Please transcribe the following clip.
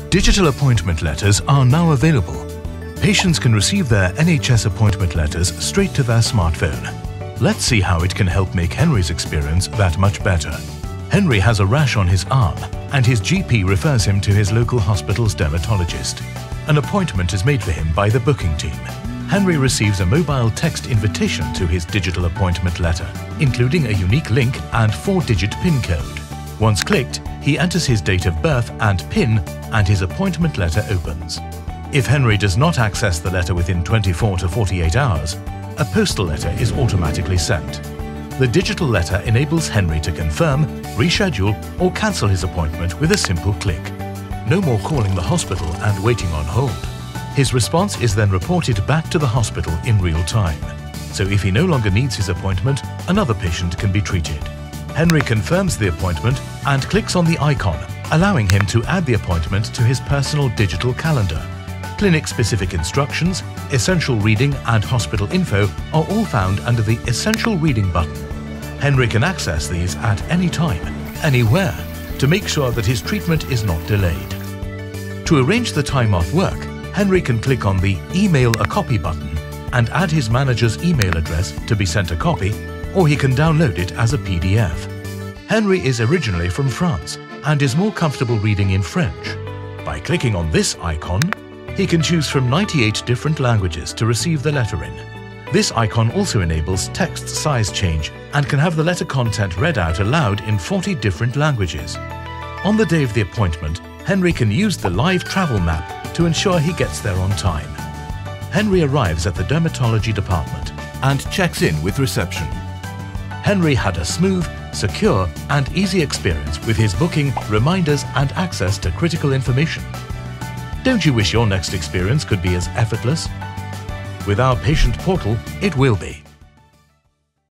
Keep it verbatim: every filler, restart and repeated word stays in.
Digital appointment letters are now available. Patients can receive their N H S appointment letters straight to their smartphone. Let's see how it can help make Henry's experience that much better. Henry has a rash on his arm and his G P refers him to his local hospital's dermatologist. An appointment is made for him by the booking team. Henry receives a mobile text invitation to his digital appointment letter, including a unique link and four-digit PIN code. Once clicked, he enters his date of birth and PIN and his appointment letter opens. If Henry does not access the letter within twenty-four to forty-eight hours, a postal letter is automatically sent. The digital letter enables Henry to confirm, reschedule or cancel his appointment with a simple click. No more calling the hospital and waiting on hold. His response is then reported back to the hospital in real time. So if he no longer needs his appointment, another patient can be treated. Henry confirms the appointment and clicks on the icon, allowing him to add the appointment to his personal digital calendar. Clinic-specific instructions, essential reading and hospital info are all found under the Essential Reading button. Henry can access these at any time, anywhere, to make sure that his treatment is not delayed. To arrange the time off work, Henry can click on the Email a Copy button and add his manager's email address to be sent a copy, or he can download it as a P D F. Henry is originally from France and is more comfortable reading in French. By clicking on this icon, he can choose from ninety-eight different languages to receive the letter in. This icon also enables text size change and can have the letter content read out aloud in forty different languages. On the day of the appointment, Henry can use the live travel map to ensure he gets there on time. Henry arrives at the dermatology department and checks in with reception. Henry had a smooth, secure and easy experience with his booking, reminders and access to critical information. Don't you wish your next experience could be as effortless? With our patient portal, it will be.